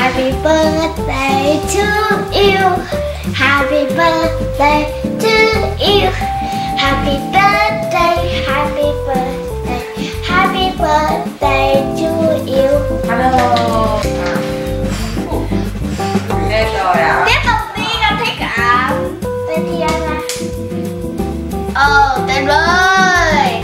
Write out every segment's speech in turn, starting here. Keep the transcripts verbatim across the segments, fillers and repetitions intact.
Happy birthday to you. Happy birthday to you. Happy birthday, happy birthday, happy birthday to you. Hello. Hết rồi à? Tiếp tục đi, con thích ạ. Tên gì anh à? Ờ, tên ơi.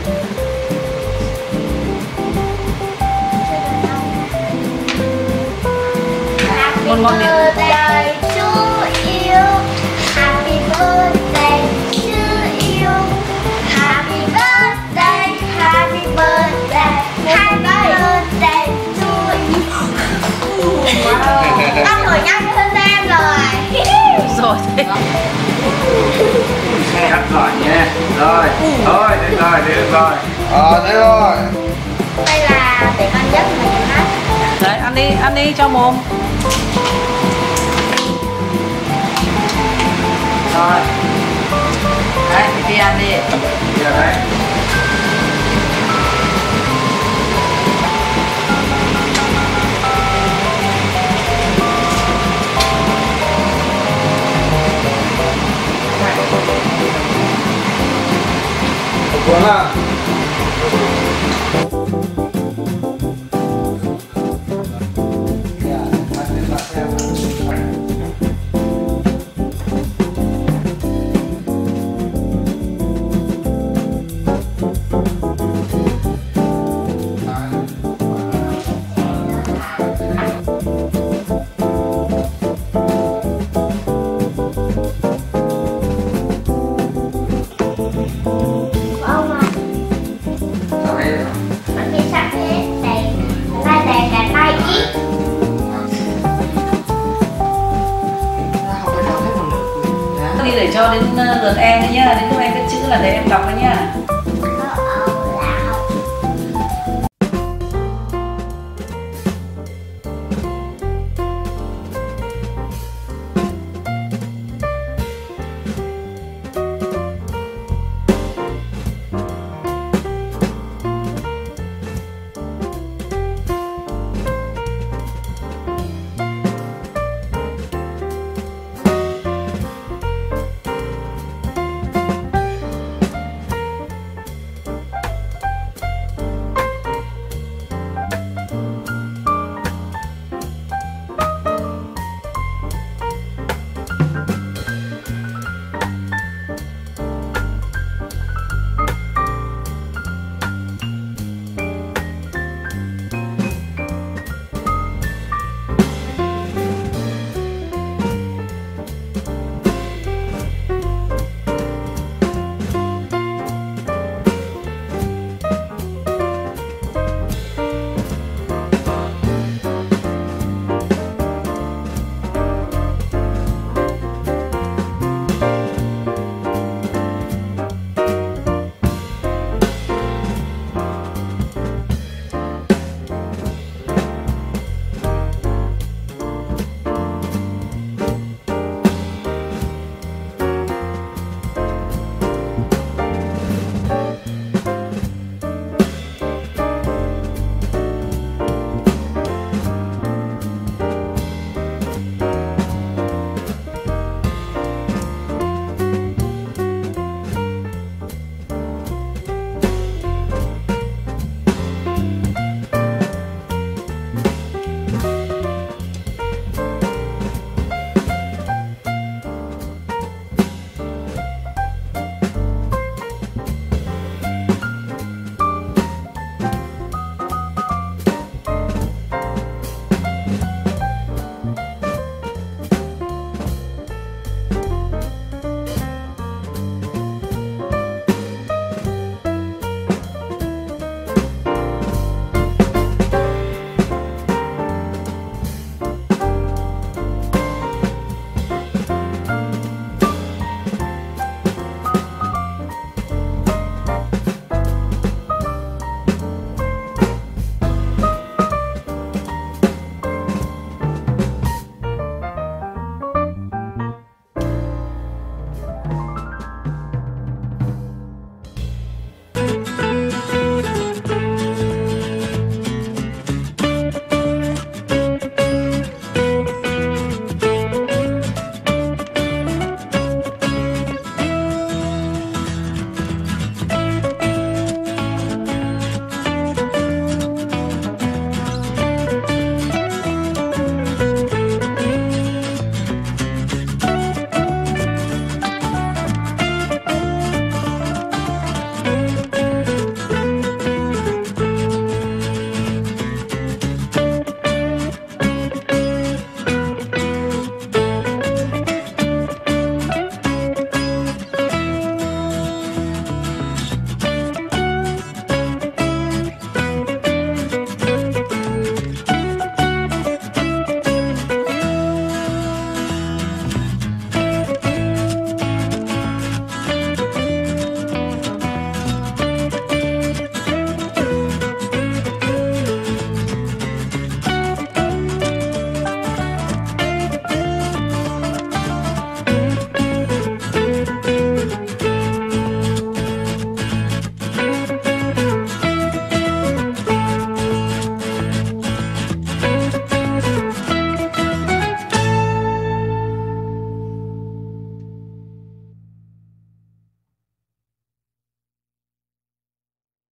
Happy birthday to you. Happy birthday to you. Happy birthday, happy birthday, happy birthday to you. Anh thổi nhanh hơn em rồi. Rồi thế. Cắt rồi nha. Rồi, thôi, được rồi, được rồi. Ờ, thế rồi. Đây là để con nhấc mà nhớ hát. Đấy, ăn đi, ăn đi cho mồm. Rồi. Đấy, đi ăn đi. Giờ đấy. Cuốn à? Đi để cho đến lượt em đấy nhá, đến lúc em viết chữ là để em đọc đấy nhá.